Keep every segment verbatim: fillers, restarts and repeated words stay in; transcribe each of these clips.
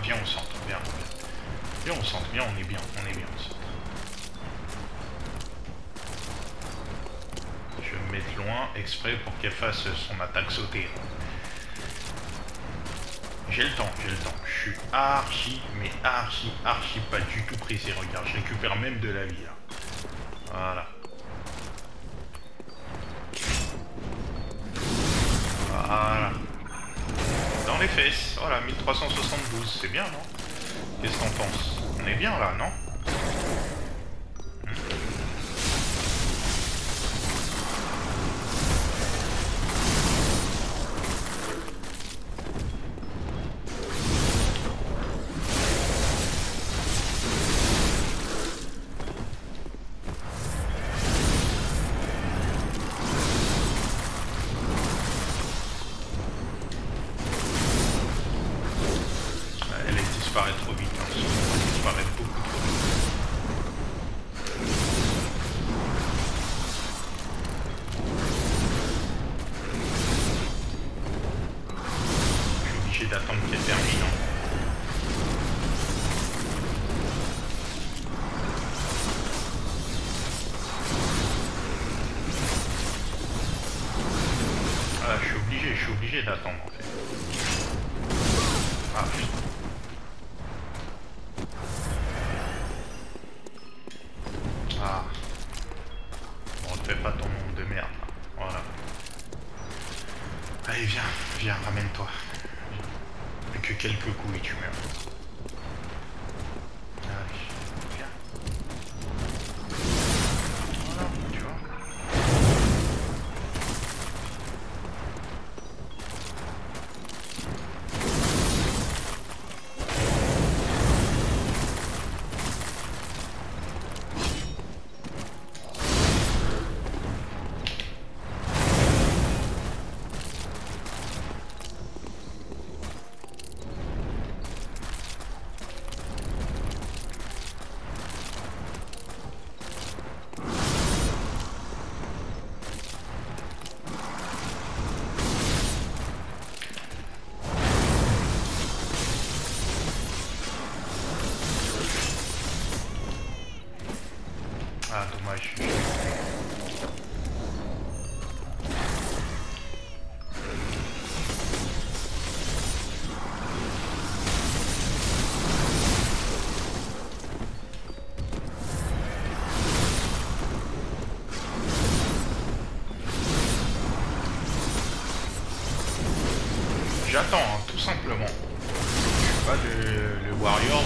viens au centre, viens. Viens au centre, viens, on est bien, on est bien au centre. Je vais me mettre loin, exprès pour qu'elle fasse son attaque sautée. J'ai le temps, j'ai le temps. Je suis archi, mais archi, archi pas du tout pressé. Regarde, je récupère même de la vie là. Voilà. Voilà. Dans les fesses. Voilà, mille trois cent soixante-douze. C'est bien, non? Qu'est-ce qu'on pense? On est bien là, non? Disparaît trop vite, hein. Elle disparaît beaucoup trop vite. Je suis obligé d'attendre qu'elle termine. Hein. Ah, je suis obligé, je suis obligé d'attendre en fait. Ah putain. Ah. Bon, ne fais pas ton monde de merde. Voilà. Allez, viens, viens, ramène-toi. Plus que quelques coups et tu meurs. Allez, viens. Voilà, tu vois. Ah, dommage. J'attends, hein, tout simplement. Je suis pas le, le Warriors.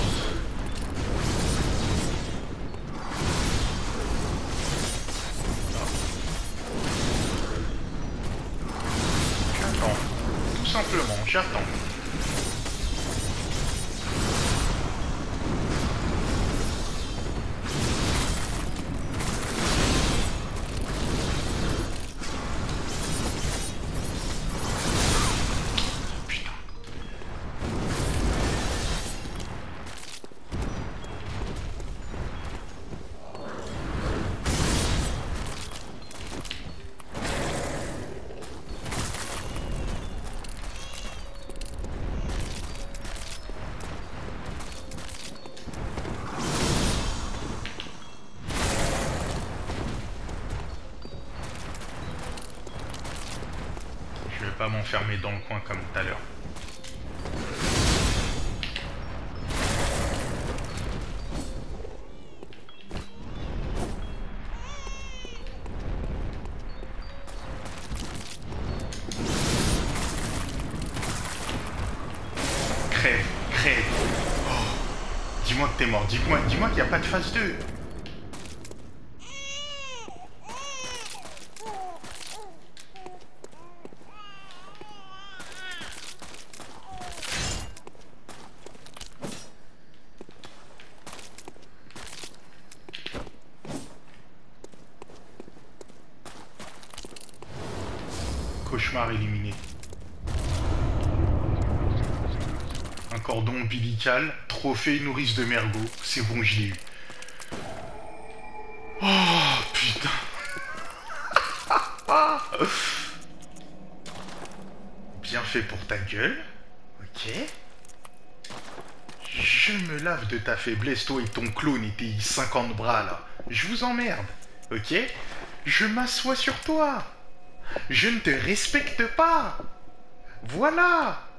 J'attends. Tout simplement, j'attends. Je vais pas m'enfermer dans le coin comme tout à l'heure. Crève, crève. Oh. Dis-moi que t'es mort, dis-moi dis-moi qu'il n'y a pas de phase deux. Cauchemar éliminé. Un cordon ombilical, trophée nourrice de mergot. C'est bon, je l'ai eu. Oh putain. Bien fait pour ta gueule. Ok. Je me lave de ta faiblesse, toi et ton clone et tes cinquante bras là. Je vous emmerde, ok? Je m'assois sur toi. Je ne te respecte pas. Voilà.